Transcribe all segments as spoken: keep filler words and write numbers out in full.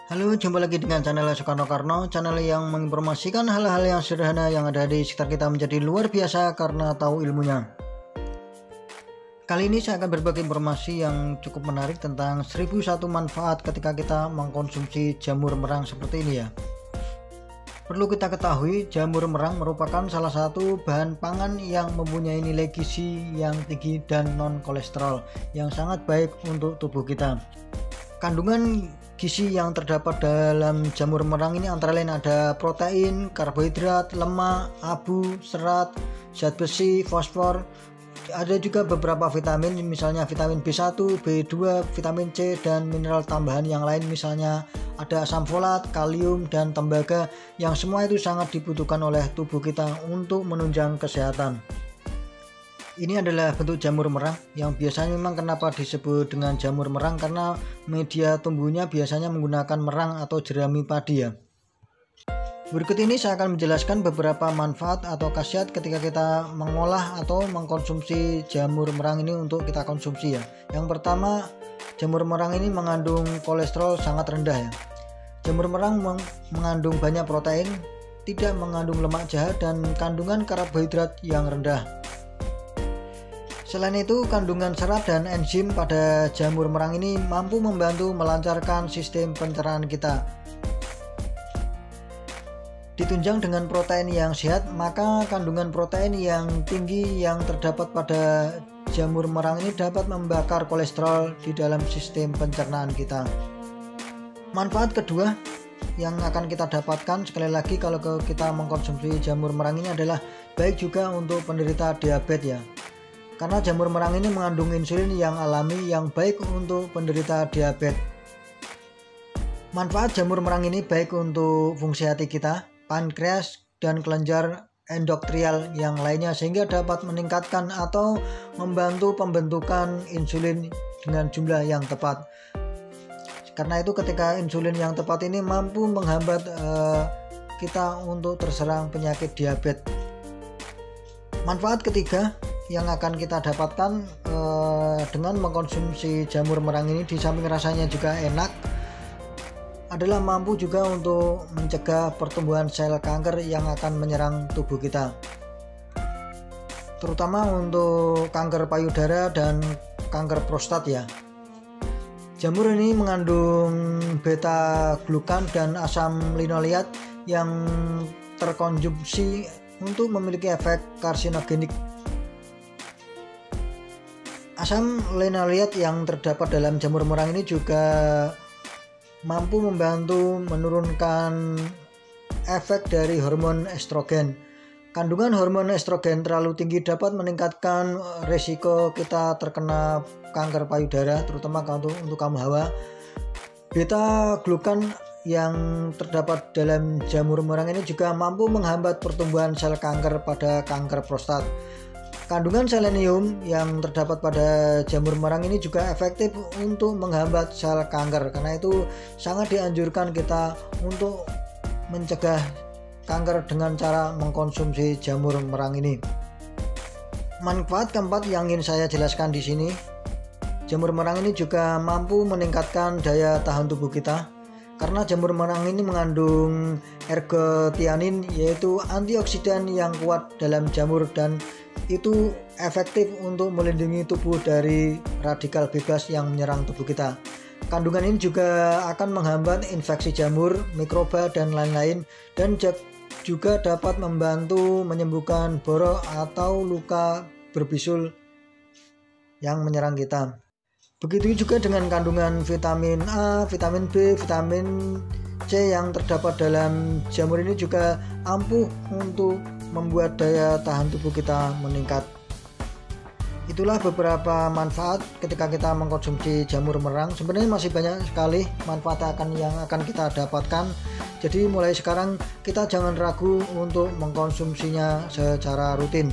Halo, jumpa lagi dengan channel Soekarno Karno, channel yang menginformasikan hal-hal yang sederhana yang ada di sekitar kita menjadi luar biasa karena tahu ilmunya. Kali ini saya akan berbagi informasi yang cukup menarik tentang seribu satu manfaat ketika kita mengkonsumsi jamur merang seperti ini ya. Perlu kita ketahui, jamur merang merupakan salah satu bahan pangan yang mempunyai nilai gizi yang tinggi dan non kolesterol yang sangat baik untuk tubuh kita. Kandungan gizi yang terdapat dalam jamur merang ini antara lain ada protein, karbohidrat, lemak, abu, serat, zat besi, fosfor. Ada juga beberapa vitamin, misalnya vitamin B satu, B dua, vitamin C, dan mineral tambahan yang lain, misalnya ada asam folat, kalium, dan tembaga, yang semua itu sangat dibutuhkan oleh tubuh kita untuk menunjang kesehatan. Ini adalah bentuk jamur merang yang biasanya memang kenapa disebut dengan jamur merang, karena media tumbuhnya biasanya menggunakan merang atau jerami padi ya. Berikut ini saya akan menjelaskan beberapa manfaat atau khasiat ketika kita mengolah atau mengkonsumsi jamur merang ini untuk kita konsumsi ya. Yang pertama, jamur merang ini mengandung kolesterol sangat rendah ya. Jamur merang meng mengandung banyak protein, tidak mengandung lemak jahat, dan kandungan karbohidrat yang rendah. Selain itu, kandungan serat dan enzim pada jamur merang ini mampu membantu melancarkan sistem pencernaan kita. Ditunjang dengan protein yang sehat, maka kandungan protein yang tinggi yang terdapat pada jamur merang ini dapat membakar kolesterol di dalam sistem pencernaan kita. Manfaat kedua yang akan kita dapatkan sekali lagi kalau kita mengkonsumsi jamur merang ini adalah baik juga untuk penderita diabetes ya. Karena jamur merang ini mengandung insulin yang alami yang baik untuk penderita diabetes. Manfaat jamur merang ini baik untuk fungsi hati kita, pankreas, dan kelenjar endokrial yang lainnya, sehingga dapat meningkatkan atau membantu pembentukan insulin dengan jumlah yang tepat. Karena itu ketika insulin yang tepat ini mampu menghambat uh, kita untuk terserang penyakit diabetes. Manfaat ketiga yang akan kita dapatkan uh, dengan mengkonsumsi jamur merang ini, di samping rasanya juga enak, adalah mampu juga untuk mencegah pertumbuhan sel kanker yang akan menyerang tubuh kita, terutama untuk kanker payudara dan kanker prostat ya. Jamur ini mengandung beta glukan dan asam linoleat yang terkonsumsi untuk memiliki efek karsinogenik. Asam linoleat yang terdapat dalam jamur merang ini juga mampu membantu menurunkan efek dari hormon estrogen. Kandungan hormon estrogen terlalu tinggi dapat meningkatkan risiko kita terkena kanker payudara, terutama untuk, untuk kaum hawa. Beta glukan yang terdapat dalam jamur merang ini juga mampu menghambat pertumbuhan sel kanker pada kanker prostat. Kandungan selenium yang terdapat pada jamur merang ini juga efektif untuk menghambat sel kanker. Karena itu sangat dianjurkan kita untuk mencegah kanker dengan cara mengkonsumsi jamur merang ini. Manfaat keempat yang ingin saya jelaskan di sini, jamur merang ini juga mampu meningkatkan daya tahan tubuh kita. Karena jamur merang ini mengandung ergotianin, yaitu antioksidan yang kuat dalam jamur, dan itu efektif untuk melindungi tubuh dari radikal bebas yang menyerang tubuh kita. Kandungan ini juga akan menghambat infeksi jamur, mikroba, dan lain-lain, dan juga dapat membantu menyembuhkan borok atau luka berbisul yang menyerang kita. Begitu juga dengan kandungan vitamin A, vitamin B, vitamin C yang terdapat dalam jamur ini juga ampuh untuk membuat daya tahan tubuh kita meningkat. Itulah beberapa manfaat ketika kita mengkonsumsi jamur merang. Sebenarnya masih banyak sekali manfaat akan yang akan kita dapatkan. Jadi mulai sekarang kita jangan ragu untuk mengkonsumsinya secara rutin.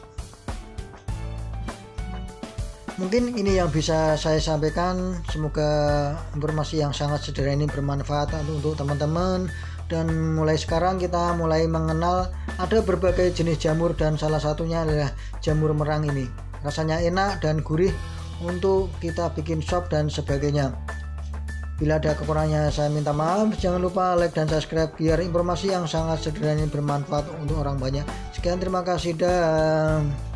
Mungkin ini yang bisa saya sampaikan. Semoga informasi yang sangat sederhana ini bermanfaat untuk teman-teman. Dan mulai sekarang kita mulai mengenal ada berbagai jenis jamur, dan salah satunya adalah jamur merang ini. Rasanya enak dan gurih untuk kita bikin sop dan sebagainya. Bila ada kekurangannya saya minta maaf. Jangan lupa like dan subscribe biar informasi yang sangat sederhana ini bermanfaat untuk orang banyak. Sekian, terima kasih dan